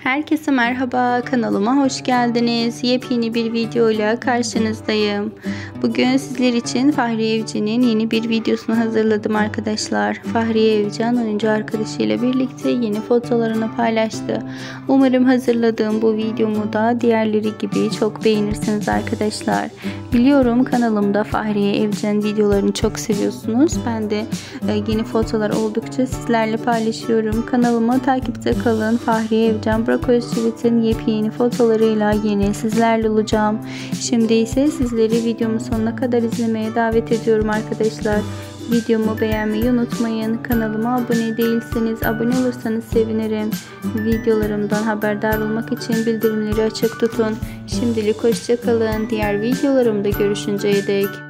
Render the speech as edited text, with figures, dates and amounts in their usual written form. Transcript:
Herkese merhaba, kanalıma hoş geldiniz. Yepyeni bir videoyla karşınızdayım. Bugün sizler için Fahriye Evcen'in yeni bir videosunu hazırladım arkadaşlar. Fahriye Evcen oyuncu arkadaşıyla birlikte yeni fotolarını paylaştı. Umarım hazırladığım bu videomu da diğerleri gibi çok beğenirsiniz arkadaşlar. Biliyorum kanalımda Fahriye Evcen videolarını çok seviyorsunuz. Ben de yeni fotolar oldukça sizlerle paylaşıyorum. Kanalıma takipte kalın. Fahriye Evcen, Burak Özçivit'in yepyeni fotolarıyla yine sizlerle olacağım. Şimdi ise sizleri videomun sonuna kadar izlemeye davet ediyorum arkadaşlar. Videomu beğenmeyi unutmayın. Kanalıma abone değilseniz abone olursanız sevinirim. Videolarımdan haberdar olmak için bildirimleri açık tutun. Şimdilik hoşça kalın. Diğer videolarımda görüşünceye dek